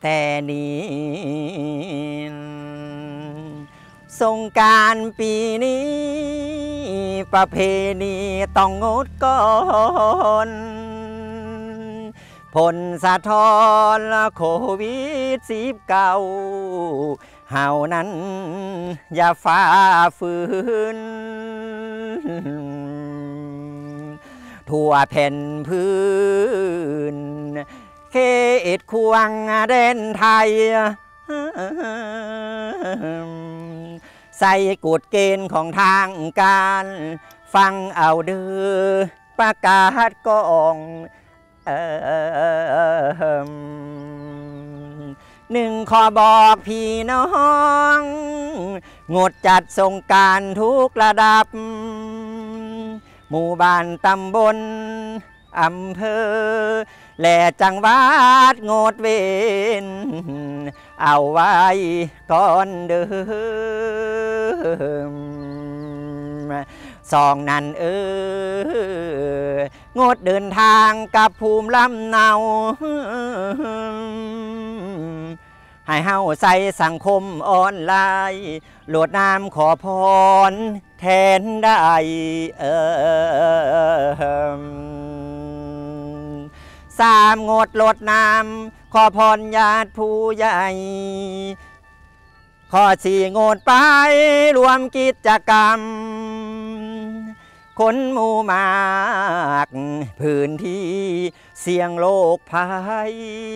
แต่นี้สงกรานต์ปีนี้ประเพณีต้องงดก่อนผลสะท้อนโควิด19เฮานั้นอย่าฝ่าฝืนทั่วแผ่นพื้นเขตควงแดนไทยใส่กฎเกณฑ์ของทางการฟังเอาเด้อประกาศกองหนึ่งขอบอกพี่น้องงดจัดสงกรานต์ทุกระดับหมู่บ้านตำบลอำเภอและจังหวัดงดเว้นเอาไว้ก่อนเดิมสองนั้นงดเดินทางกับภูมิลำเนาให้เฮาใส่สังคมออนไลน์โหลดน้ำขอพรแทนได้สามงดโหลดน้ำขอพรญาติผู้ใหญ่ข้อสี่งดไปรวมกิจกรรมคนหมู่มากพื้นที่เสี่ยงโรคภัย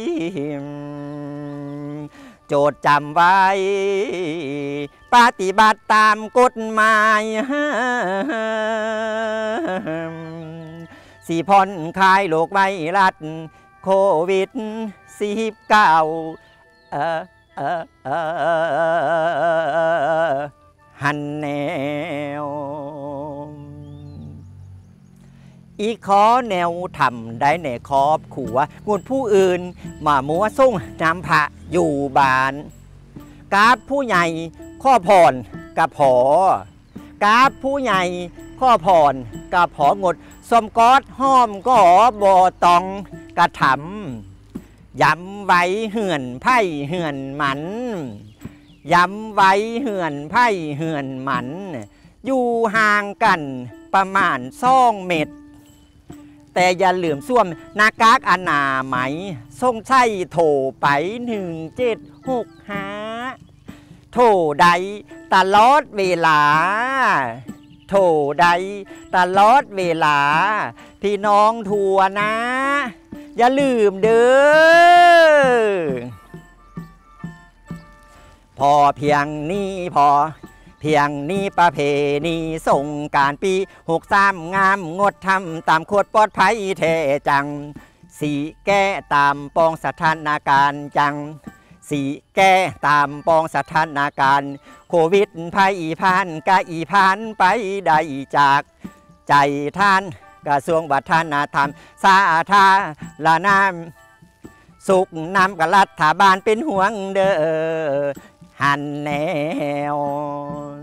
โจทย์จำไว้ปฏิบัติตามกฎหมายสี่ผ่อนคลายโรคไวรัสโควิด19หันแนวอีขอแนวทำได้ในครอบครัวงดผู้อื่นมามัวส่งน้ำพระอยู่บ้านกราบผู้ใหญ่ข้อพรกับผอกราบผู้ใหญ่ข้อพรกับผองดสมกอดห้อมก็บ่ต้องกระทำย้ำไว้เหือนไพ่เหือนหมันย้ำไว้เหือนไพ่เหือนหมันอยู่ห่างกันประมาณ2 เมตรแต่อย่าลืมสวมหน้ากากอนามัยส่งใช้โทรไป1765โทรใดตลอดเวลาโทรใดตลอดเวลาพี่น้องทั่วนะอย่าลืมเด้อพอเพียงนี้พอเพียงนี้ประเพณีสงกรานต์ปี63งามงดทำตามกฎปลอดภัยแท้จังสีแก้ตามปองสถานการณ์จังสีแก้ตามปองสถานการณ์โควิดภัยผ่านกะอีผ่านไปได้จากใจท่านกระทรวงวัฒนธรรมสาธารณสุขนำกับรัฐบาลเป็นห่วงเด้อหันแนว